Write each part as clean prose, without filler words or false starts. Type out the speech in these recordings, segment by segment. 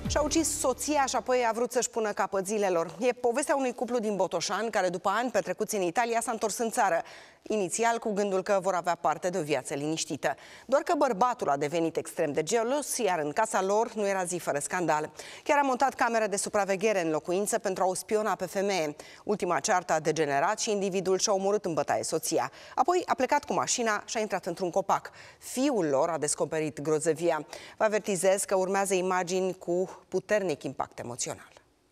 Și-a ucis soția și apoi a vrut să-și pună capăt zilelor. E povestea unui cuplu din Botoșani care după ani petrecuți în Italia s-a întors în țară. Inițial cu gândul că vor avea parte de o viață liniștită. Doar că bărbatul a devenit extrem de gelos, iar în casa lor nu era zi fără scandal. Chiar a montat camere de supraveghere în locuință pentru a o spiona pe femeie. Ultima ceartă a degenerat și individul și-a omorât în bătaie soția. Apoi a plecat cu mașina și a intrat într-un copac. Fiul lor a descoperit grozăvia. Vă avertizez că urmează imagini cu puternic impact emoțional.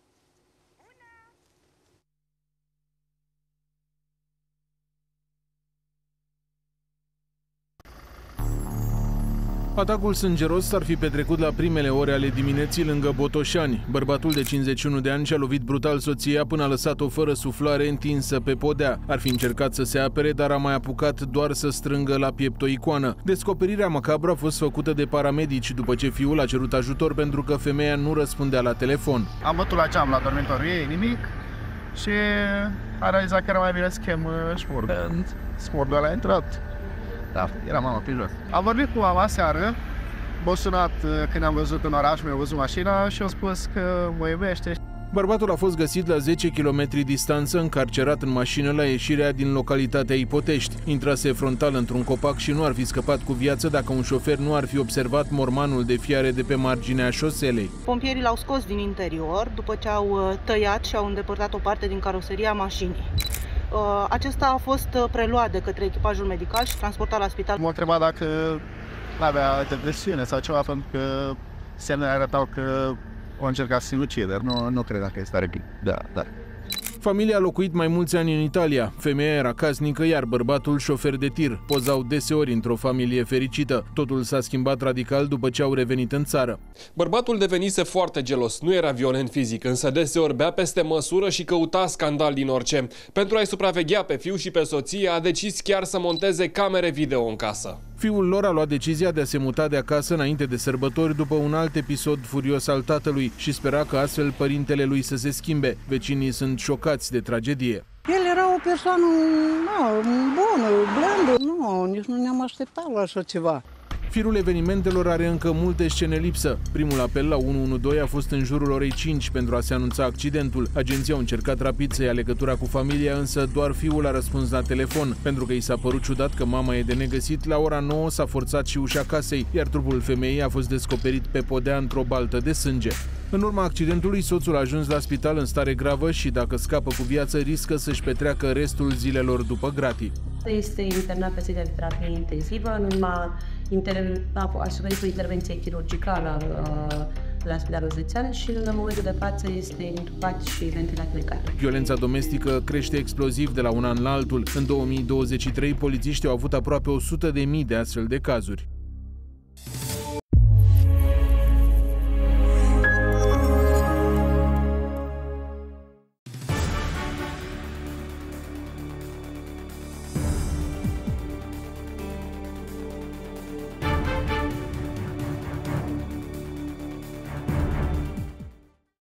Atacul sângeros s-ar fi petrecut la primele ore ale dimineții lângă Botoșani. Bărbatul de 51 de ani și-a lovit brutal soția până a lăsat-o fără suflare întinsă pe podea. Ar fi încercat să se apere, dar a mai apucat doar să strângă la piept o icoană. Descoperirea macabră a fost făcută de paramedici după ce fiul a cerut ajutor pentru că femeia nu răspundea la telefon. Am bătut la geam la dormitorul ei, nimic, și a realizat că era mai bine să chem șmurg. Șmurgul ăla a intrat. Da, era mama pe jos. Am vorbit cu mama seară, m-a sunat când am văzut în oraș, mi-a văzut mașina și a spus că mă iubește. Bărbatul a fost găsit la 10 km distanță, încarcerat în mașină la ieșirea din localitatea Ipotești. Intrase frontal într-un copac și nu ar fi scăpat cu viață dacă un șofer nu ar fi observat mormanul de fiare de pe marginea șoselei. Pompierii l-au scos din interior după ce au tăiat și au îndepărtat o parte din caroseria mașinii. Acesta a fost preluat de către echipajul medical și transportat la spital. M-a întrebat dacă avea depresiune sau ceva, pentru că semnele arătau că o încercat sinucidere. Nu cred că este tare bine. Da. Familia a locuit mai mulți ani în Italia. Femeia era casnică, iar bărbatul șofer de tir. Pozau deseori într-o familie fericită. Totul s-a schimbat radical după ce au revenit în țară. Bărbatul devenise foarte gelos. Nu era violent fizic, însă deseori bea peste măsură și căuta scandal din orice. Pentru a-i supraveghea pe fiu și pe soție, a decis chiar să monteze camere video în casă. Fiul lor a luat decizia de a se muta de acasă înainte de sărbători după un alt episod furios al tatălui și spera că astfel părintele lui să se schimbe. Vecinii sunt șocați de tragedie. El era o persoană bună, blândă. Nici nu ne-am așteptat la așa ceva. Firul evenimentelor are încă multe scene lipsă. Primul apel la 112 a fost în jurul orei 5 pentru a se anunța accidentul. Agenția a încercat rapid să ia legătura cu familia, însă doar fiul a răspuns la telefon. Pentru că i s-a părut ciudat că mama e de negăsit, la ora 9 s-a forțat și ușa casei, iar trupul femeii a fost descoperit pe podea într-o baltă de sânge. În urma accidentului, soțul a ajuns la spital în stare gravă și, dacă scapă cu viață, riscă să-și petreacă restul zilelor după gratii. Este internat pe sedia de terapie intensivă, a suferit o intervenție chirurgicală la Spitalul Județean și în momentul de față este intubat și ventilat mecanic. Violența domestică crește exploziv de la un an la altul. În 2023, polițiștii au avut aproape 100.000 de astfel de cazuri.